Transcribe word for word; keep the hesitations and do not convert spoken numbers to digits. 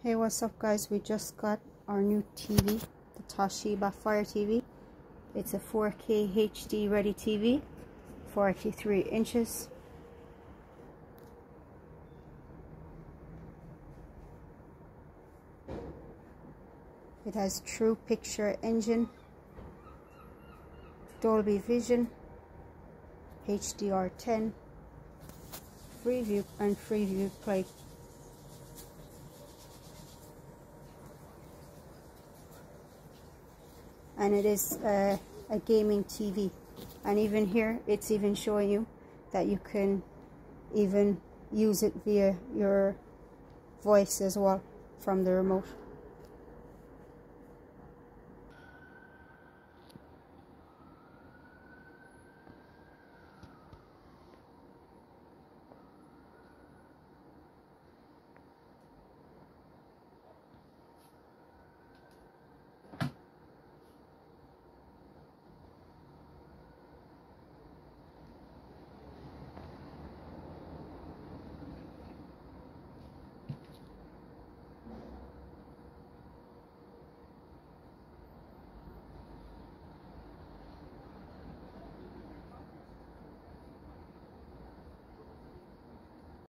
Hey, what's up guys? We just got our new T V, the Toshiba Fire T V. It's a four K H D ready T V, forty-three inches. It has True Picture Engine, Dolby Vision, H D R ten, Freeview and Freeview Play. And it is uh, a gaming T V, and even here it's even showing you that you can even use it via your voice as well from the remote.